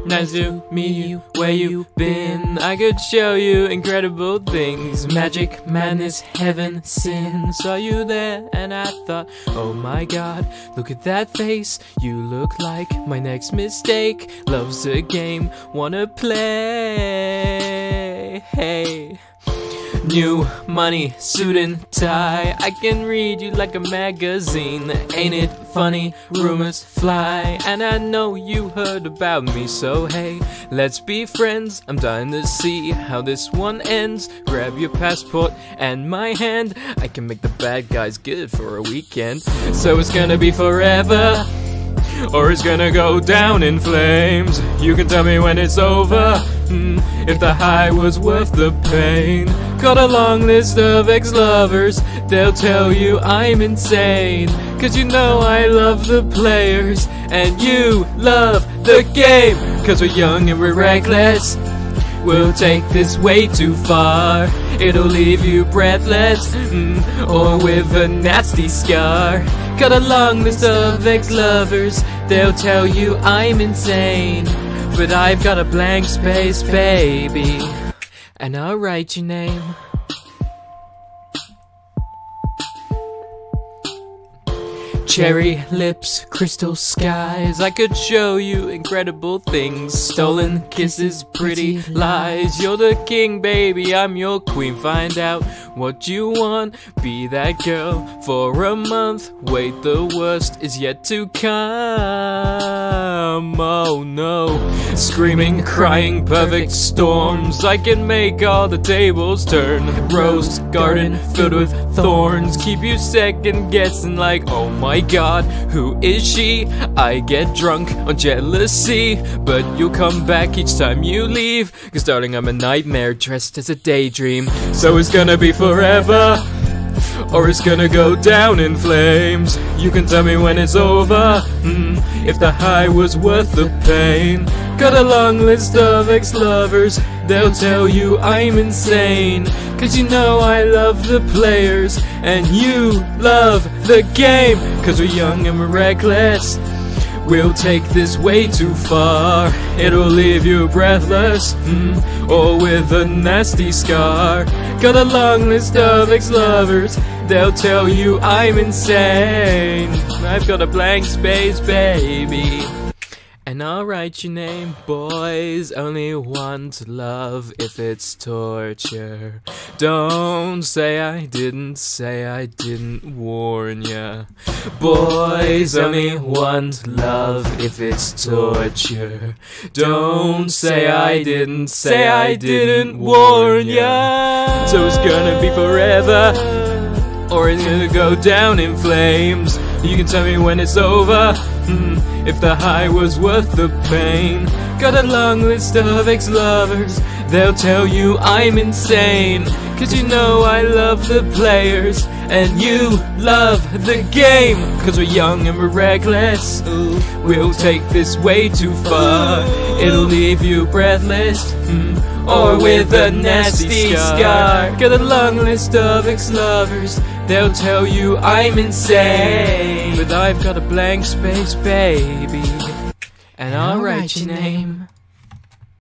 Nice to meet you, where you been? I could show you incredible things. Magic, madness, heaven, sin. Saw you there and I thought, oh my god, look at that face. You look like my next mistake. Love's a game, wanna play. Hey. New money, suit and tie. I can read you like a magazine. Ain't it funny? Rumors fly, and I know you heard about me. So hey, let's be friends. I'm dying to see how this one ends. Grab your passport and my hand. I can make the bad guys good for a weekend. So it's gonna be forever, or it's gonna go down in flames. You can tell me when it's over, if the high was worth the pain. Got a long list of ex-lovers, they'll tell you I'm insane. Cause you know I love the players, and you love the game. Cause we're young and we're reckless, we'll take this way too far. It'll leave you breathless, or with a nasty scar. Got a long list of ex-lovers, they'll tell you I'm insane. But I've got a blank space, baby, and I'll write your name. Cherry lips, crystal skies. I could show you incredible things. Stolen kisses, pretty lies. You're the king, baby, I'm your queen. Find out what you want, be that girl for a month. Wait, the worst is yet to come. Oh no. Screaming, crying, perfect storms. I can make all the tables turn. Rose garden filled with thorns. Keep you second guessing like, oh my god, who is she? I get drunk on jealousy, but you'll come back each time you leave. Cause darling, I'm a nightmare dressed as a daydream. So it's gonna be forever, or it's gonna go down in flames. You can tell me when it's over, if the high was worth the pain. Got a long list of ex-lovers, they'll tell you I'm insane. Cause you know I love the players, and you love the game. Cause we're young and we're reckless, we'll take this way too far. It'll leave you breathless, or with a nasty scar. Got a long list of ex-lovers, they'll tell you I'm insane. I've got a blank space, baby, and I'll write your name. Boys only want love if it's torture. Don't say I didn't warn ya. Boys only want love if it's torture. Don't say I didn't warn ya. So it's gonna be forever, or it's gonna go down in flames. You can tell me when it's over, if the high was worth the pain. Got a long list of ex-lovers, they'll tell you I'm insane. Cause you know I love the players, and you love the game. Cause we're young and we're reckless, we'll take this way too far. It'll leave you breathless, or with a nasty scar. Got a long list of ex-lovers, they'll tell you I'm insane. But I've got a blank space, baby, and I'll write your name.